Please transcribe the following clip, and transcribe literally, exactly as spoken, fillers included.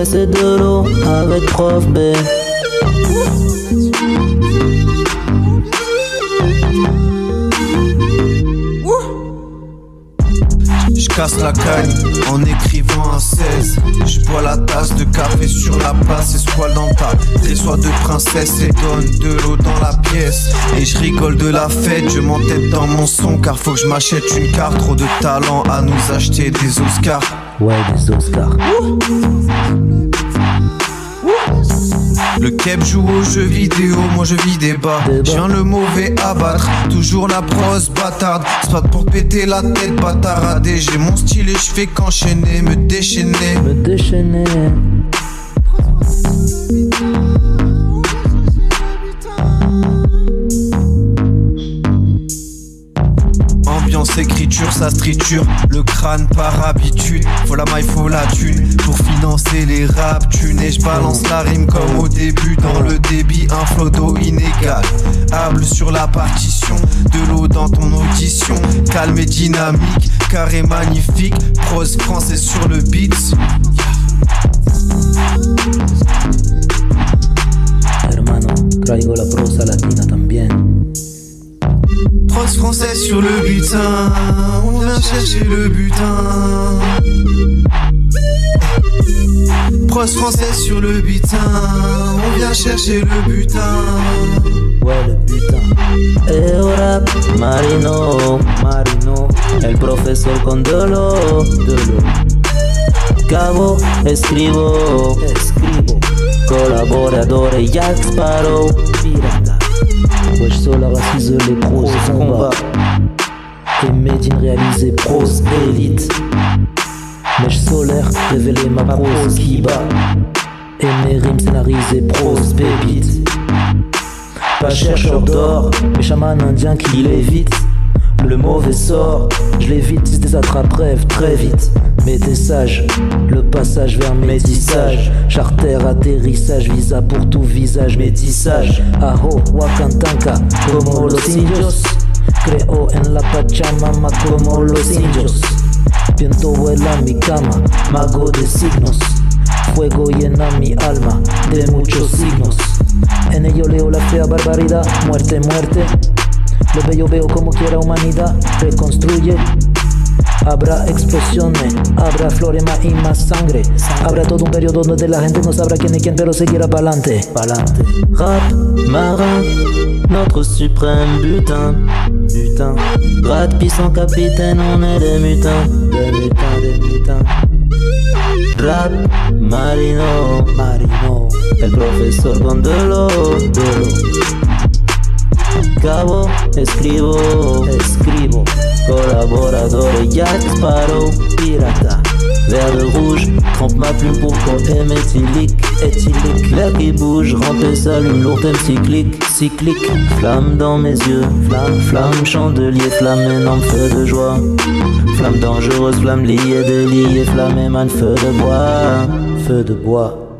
Ouais, c'est de l'eau avec Prof B. Je casse la cagne en écrivant un seize. Je bois la tasse de café sur la place et squale dans ta reçois de princesse et donne de l'eau dans la pièce. Et je rigole de la fête, je m'entête dans mon son car faut que je m'achète une carte. Trop de talent à nous acheter des Oscars. Ouais, des Oscars. Le keb joue aux jeux vidéo, moi je vis des bas. Je viens le mauvais abattre, toujours la prose bâtarde. C'est pas pour péter la tête, bâtardé. J'ai mon style et je fais qu'enchaîner, me déchaîner. Me déchaîner. Ambiance écriture, ça triture le crâne par habitude. Faut la maille, faut la thune pour financer les rap thunes. Et je balance la rime comme au début dans le débit. Un flow d'eau inégal, hable sur la partition. De l'eau dans ton audition, calme et dynamique, carré magnifique. Prose français sur le beat. Hermano, traigo la prosa latina también. Prose français sur le butin, on vient chercher le butin. Prose français sur le butin, on vient chercher le butin. Ouais, le butin. Eh, rap, Marino, Marino, el profesor con dolo, dolo. Cabo, escribo, escribo. Collaboratore, Jack Sparrow, pirata. Wesh Solar assise les pros combat. Et Medine réalisé prose élite. Mèche solaire révélé ma prose qui bat. Et mes rimes scénarisées prose pépite. Pas chercheur d'or, mais chaman indien qui l'évite. Le mauvais sort, je l'évite, des attrape rêve très vite. Mais t'es sage, le passage vers métissage. Charter, atterrissage, visa pour tout visage, métissage. Aho, Wakantanka, como los indios. Creo en la Pachamama como los indios. Viento vuela mi cama, mago de signos. Fuego llena mi alma de muchos signos. En ello leo la fea barbaridad, muerte, muerte. Lo bello veo como quiera humanidad, reconstruye. Habrá explosiones, habrá florema y más sangre. Habrá todo un periodo donde la gente no sabrá quién es quién, pero seguirá pa'lante, pa'lante. Rap, marin, notre suprême butin, butin. Grade puissant capitaine, on est des mutins, des mutins, des mutins. Rap, marino, marino, el profesor con dolo, dolo. Cabo, escribo, escribo. Collaboratore, Jack Sparrow, pirata. Vert de rouge, trempe ma plume pour poème éthylique, éthylique. L'air qui bouge, rampe et s'allume, lourd thème cyclique, cyclique. Flamme dans mes yeux, flamme, flamme, chandelier, flamme énorme, feu de joie. Flamme dangereuse, flamme liée, déliée, flamme émane, feu de bois, feu de bois.